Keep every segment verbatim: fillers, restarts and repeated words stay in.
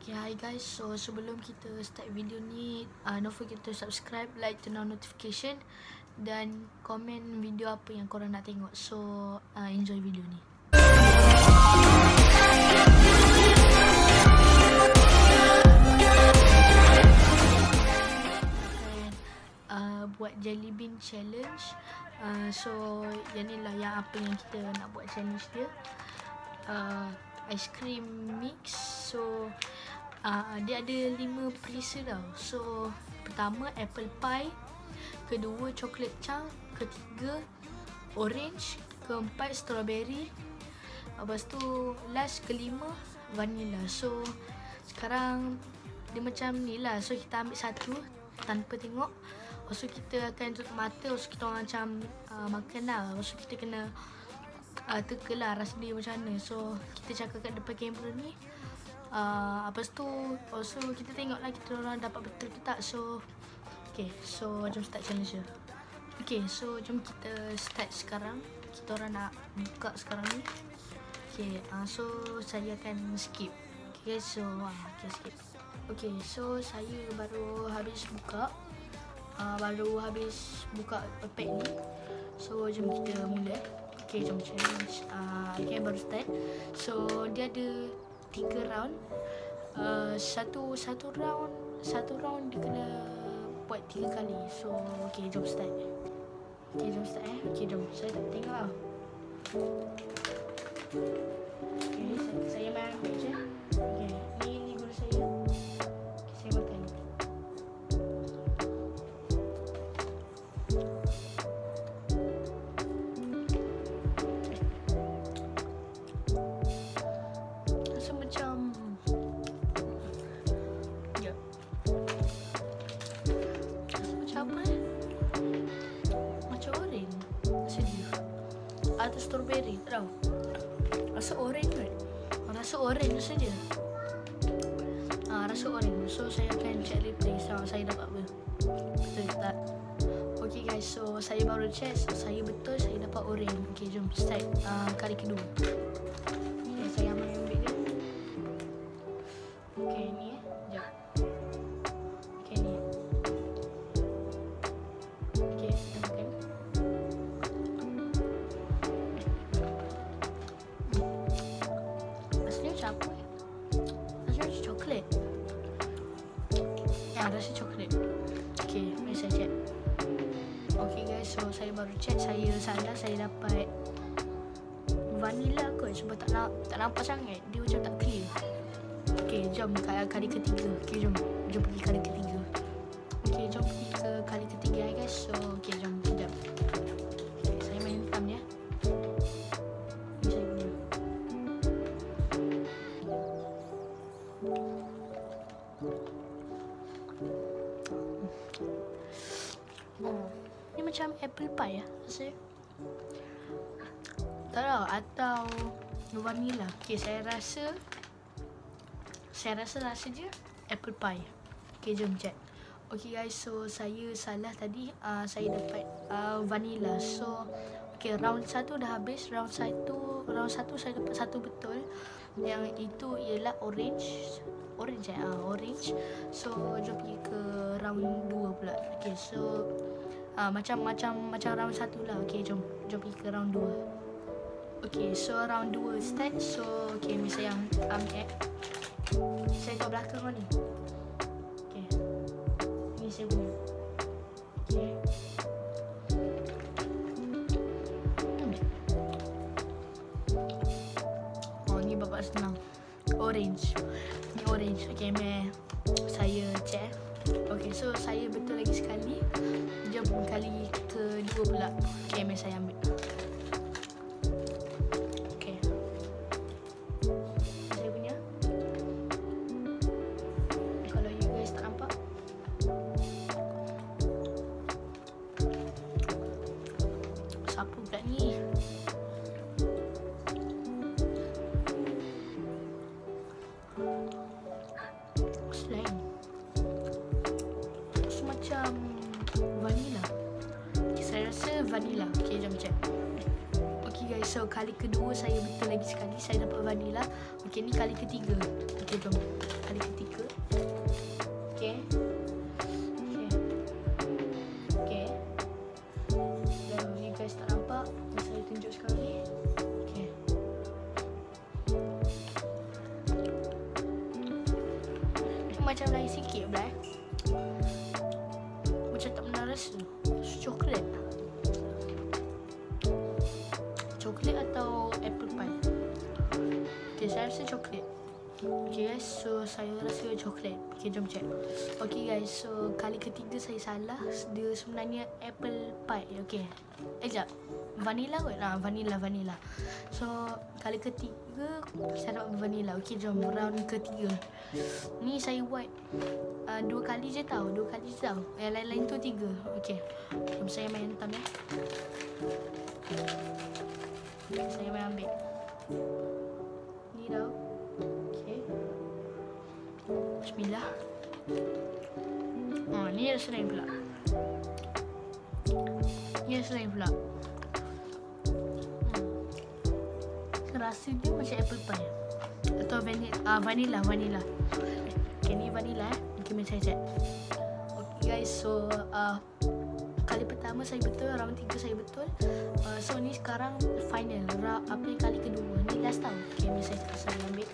Okay, hi guys. So sebelum kita start video ni, uh, don't forget to subscribe, like, turn on notification dan komen video apa yang korang nak tengok. So uh, enjoy video ni. Uh, buat jelly bean challenge. Uh, so yang ni lah yang apa yang kita nak buat challenge dia. Uh, ice cream mix. So uh, dia ada lima perisa tau. So pertama apple pie, kedua chocolate chunk, ketiga orange, keempat strawberry, lepas tu last kelima vanilla. So sekarang dia macam ni lah. So kita ambil satu tanpa tengok. Lepas tu kita akan tutup mata. Lepas tu kita orang macam uh, makan lah. Lepas tu kita kena uh, teka lah rasa dia macam mana. So kita cakap kat depan kamera ni. Uh, lepas tu Lepas tu kita tengok lah kita orang dapat betul ke tak. So okay, so jom start challenge dia. Okay, so jom kita start sekarang. Kita orang nak buka sekarang ni. Okay, uh, so saya akan skip. Okay, so uh, okay, skip. Okay, so saya baru habis buka. Uh, baru habis buka pack ni. So jom kita mula. Okay, jom challenge. uh, Okay, baru start. So dia ada tiga round. uh, Satu Satu round Satu round dia kena buat tiga kali. So okay, jom start. Okay, jom start eh. Okay, jom. Saya tak tengok lah. Okay, saya, saya main ambil je. Okay, ni, ni guru saya. Okay, saya makan. Atau strawberry, tak tahu. Rasa orange kan? Rasa orange saja. Ah, rasa orange. So saya akan check replay sama saya dapat apa. Betul tak? Okay guys, so saya baru check. So saya betul, saya dapat orange. Okay, jom start uh, kali kedua. Okay, saya ambil ambil dia. Okay, ni eh. Sekejap. Okay, ni. Okay, kita makan. Apa eh? Rasanya macam coklat. Ya, rasa coklat. Okay, mari saya check. Okay guys, so saya baru check. Saya salah, saya dapat vanilla kot. Sebab tak nak, tak nampak sangat. Dia macam tak clear. Okay, jom kali ketiga. Okay, jom. Jom pergi kali ketiga. Okay, jom pergi ke kali ketiga guys. So, okay, jom. Sekejap. Okay, saya main hitam ya. Oh, ni macam apple pie ya rasanya. Tak tahu, atau vanilla. Okay, saya rasa Saya rasa rasa je apple pie. Okay, jom check. Okay guys, so saya salah tadi. uh, Saya dapat uh, vanilla. So okay, round satu dah habis. Round satu Round satu saya dapat satu betul. Yang itu ialah orange. Orange eh? Uh, orange. So jom pergi ke round dua pula. Okay, so uh, macam macam macam round satu lah. Okay, jom jom pergi ke round dua. Okay, so round dua start. So okay, ni saya yang ambil. Saya kat belakang kau ni. Okay, ni saya punya. Okay. hmm. Oh, ni bapak senang. Orange. Ni orange. Okay, meh. Saya check. Okay, so saya betul lagi sekali. Jom kali kedua pula. Okay, meh saya ambil. Okay. Saya punya. Kalau you guys tak nampak. Siapa pula ni? Slime. Macam vanilla. Okay, saya rasa vanilla. Okay, jom check. Okay guys, so kali kedua saya betul lagi sekali. Saya dapat vanilla. Okay, ni kali ketiga. Okay, jom. Kali ketiga. macam lain sikit pula eh. Macam tak pernah rasa. Coklat. Coklat atau apple pie? Okay, saya rasa coklat. Okay guys, so saya rasa coklat. Okay, jom check. Okay guys, so kali ketiga saya salah. Dia sebenarnya apple pie. Okay, eh sekejap, vanilla kot? Nah, vanilla, vanilla. So kali ketiga saya dapat vanilla. Okay, jom round ketiga. Ni saya buat uh, dua kali je tau. Dua kali je tau. Yang lain-lain tu tiga. Okay, jom saya main hentam ya. Saya main ambil ni tau. Okay, bismillah. Oh, ni ada selain pula. Ni ada selain pula. hmm. Rasa dia macam apple pie atau vanilla, uh, vanilla, vanilla. Okay, ni vanilla eh. Okay, mari saya check. Okay guys, so uh, kali pertama saya betul, round tiga saya betul. uh, So ni sekarang final, round, apa yang kali kedua. Ni last tau. Okay, ni saya, saya ambil.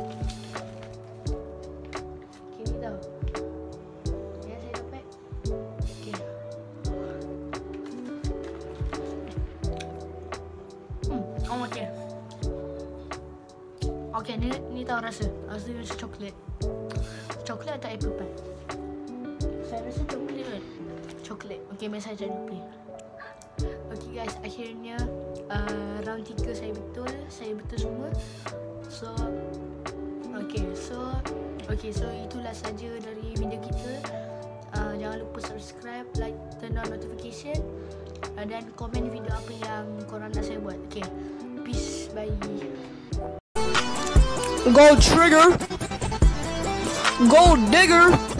Okay, ni tau yang saya dapat. Okay. Hmm, oh okay. Okay, ni, ni tahu rasa. Rasa dia macam coklat. Coklat atau apple pie? Saya rasa coklat kan? Coklat. Okay, mari saya cari play. Okay guys, akhirnya uh, round tiga saya betul. Saya betul semua. So, okay, so okay, so itulah saja dari video kita. uh, Jangan lupa subscribe, like, turn on notification, uh, dan komen video apa yang korang nak saya buat. Okay, peace, bye. Gold trigger, gold digger.